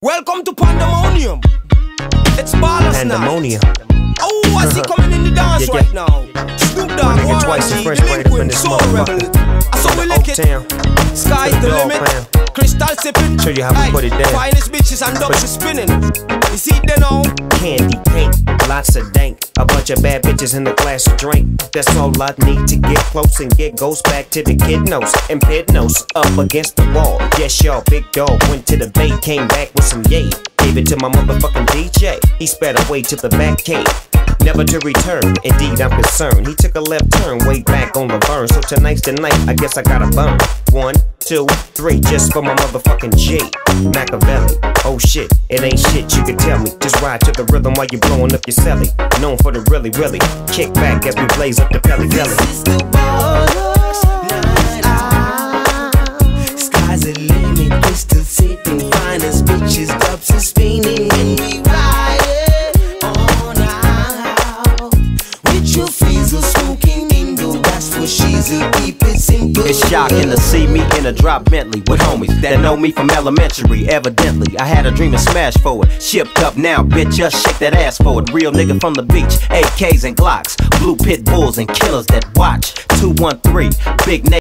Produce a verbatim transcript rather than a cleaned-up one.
Welcome to Pandemonium. It's Ballers now. Pandemonium. Oh, I see coming in the dance Yeah, yeah. right now. Snoop Dogg, nigga twice the Warren G, French braid up in Delinquent, this Soul motherfucker. Rebel. I saw we lick it. Oaktown. Sky's To the the dog limit. pound. Crystal sipping. Show you how we Aye, put it down. Finest bitches and dubs is spinning. You see they know. Candy paint, lots of dank. A bunch of bad bitches in a glass of drink. That's all I need to get close and get goes back to the kidnos and pidnos up against the wall. Yes, y'all, big dog went to the bay, came back with some yay. Gave it to my motherfucking D J. He sped away to the back cave, never to return. Indeed, I'm concerned. He took a left turn way back on the burn. So tonight's the night. I guess I gotta burn. One, two, three, just for my motherfucking G. Machiavelli. Oh shit, it ain't shit. You can tell me. Just ride to the rhythm while you blowing up your celly. Known for the really, really kick back as we blaze up the belly belly. This is the Ballers night. Sky's the limit, crystal sipping, finest bitches, dubs are spinning, and we ride on out. With your freezer smoking Indo, that's what she's a keep it simple. It's shocking to see me in a drop Bentley with homies that know me from elementary. Evidently, I had a dream and smash for it. Shipped up now, bitch, just shake that ass for it. Real nigga from the beach, A Ks and Glocks, blue pit bulls and killers that watch. two one three, big name.